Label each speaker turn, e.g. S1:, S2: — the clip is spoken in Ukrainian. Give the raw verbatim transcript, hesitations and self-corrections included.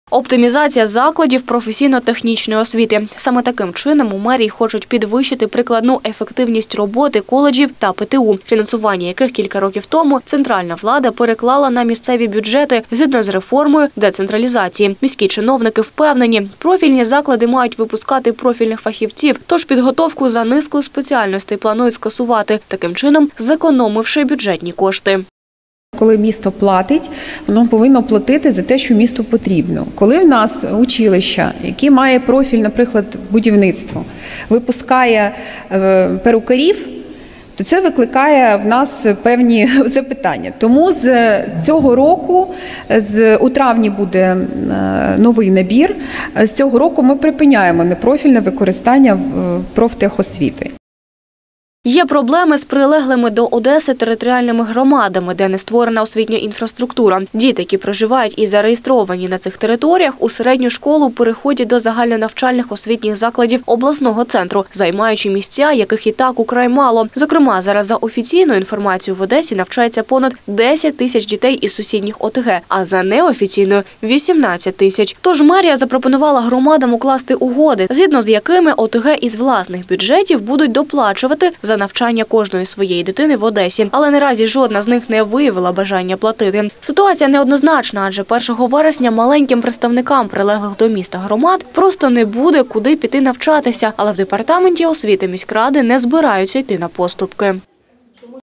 S1: Оптимізація закладів професійно-технічної освіти. Саме таким чином у мерії хочуть підвищити прикладну ефективність роботи коледжів та Пе Те У, фінансування яких кілька років тому центральна влада переклала на місцеві бюджети згідно з реформою децентралізації. Міські чиновники впевнені, профільні заклади мають випускати профільних фахівців, тож підготовку за низкою спеціальностей планують скасувати, таким чином зекономивши бюджетні кошти.
S2: Коли місто платить, воно повинно платити за те, що місту потрібно. Коли в нас училище, яке має профіль, наприклад, будівництво, випускає перукарів, то це викликає в нас певні запитання. Тому з цього року, з, у травні буде новий набір, з цього року ми припиняємо непрофільне використання профтехосвіти.
S1: Є проблеми з прилеглими до Одеси територіальними громадами, де не створена освітня інфраструктура. Діти, які проживають і зареєстровані на цих територіях, у середню школу переходять до загальнонавчальних освітніх закладів обласного центру, займаючи місця, яких і так украй мало. Зокрема, зараз за офіційною інформацією в Одесі навчається понад десять тисяч дітей із сусідніх О Те Ге, а за неофіційною – вісімнадцять тисяч. Тож мерія запропонувала громадам укласти угоди, згідно з якими О Те Ге із власних бюджетів будуть доплачувати за навчання кожної своєї дитини в Одесі. Але наразі жодна з них не виявила бажання платити. Ситуація неоднозначна, адже першого вересня маленьким представникам прилеглих до міста громад просто не буде куди піти навчатися. Але в департаменті освіти міськради не збираються йти на поступки.